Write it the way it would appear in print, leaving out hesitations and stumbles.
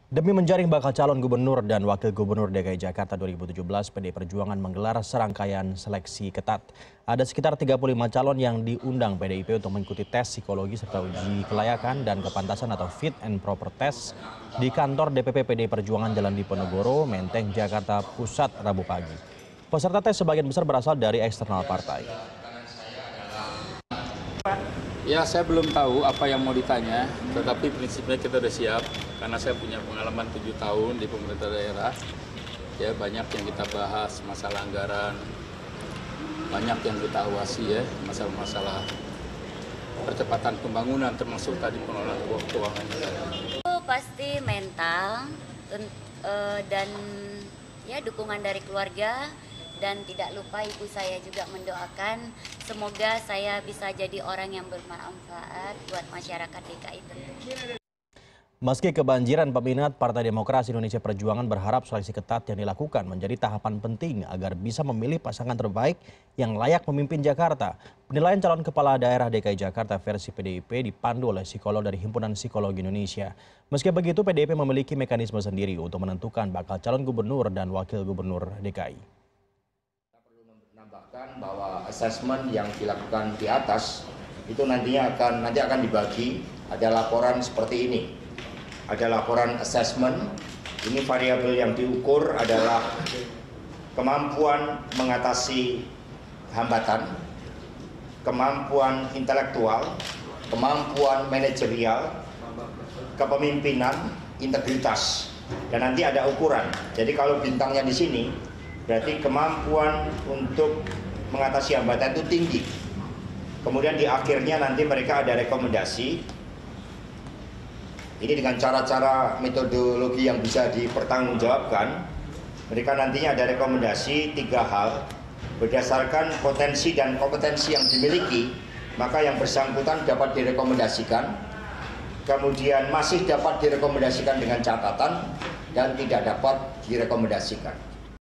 Demi menjaring bakal calon gubernur dan wakil gubernur DKI Jakarta 2017, PDI Perjuangan menggelar serangkaian seleksi ketat. Ada sekitar 35 calon yang diundang PDIP untuk mengikuti tes psikologi serta uji kelayakan dan kepantasan atau fit and proper test di kantor DPP PDI Perjuangan Jalan Diponegoro, Menteng, Jakarta Pusat, Rabu pagi. Peserta tes sebagian besar berasal dari eksternal partai. Ya, saya belum tahu apa yang mau ditanya, tetapi prinsipnya kita sudah siap karena saya punya pengalaman 7 tahun di pemerintah daerah. Ya, banyak yang kita bahas, masalah anggaran, banyak yang kita awasi ya, masalah-masalah percepatan pembangunan termasuk tadi pengelolaan keuangan. Itu pasti mental dan ya dukungan dari keluarga. Dan tidak lupa ibu saya juga mendoakan semoga saya bisa jadi orang yang bermanfaat buat masyarakat DKI tentunya. Meski kebanjiran peminat, Partai Demokrasi Indonesia Perjuangan berharap seleksi ketat yang dilakukan menjadi tahapan penting agar bisa memilih pasangan terbaik yang layak memimpin Jakarta. Penilaian calon kepala daerah DKI Jakarta versi PDIP dipandu oleh psikolog dari Himpunan Psikologi Indonesia. Meski begitu, PDIP memiliki mekanisme sendiri untuk menentukan bakal calon gubernur dan wakil gubernur DKI. Bahwa asesmen yang dilakukan di atas itu nanti akan dibagi. Ada laporan seperti ini, ada laporan asesmen. Ini variabel yang diukur adalah kemampuan mengatasi hambatan, kemampuan intelektual, kemampuan manajerial, kepemimpinan, integritas, dan nanti ada ukuran. Jadi kalau bintangnya di sini berarti kemampuan untuk mengatasi hambatan itu tinggi. Kemudian di akhirnya nanti mereka ada rekomendasi. Ini dengan cara-cara metodologi yang bisa dipertanggungjawabkan. Mereka nantinya ada rekomendasi 3 hal. Berdasarkan potensi dan kompetensi yang dimiliki, maka yang bersangkutan dapat direkomendasikan. Kemudian masih dapat direkomendasikan dengan catatan dan tidak dapat direkomendasikan.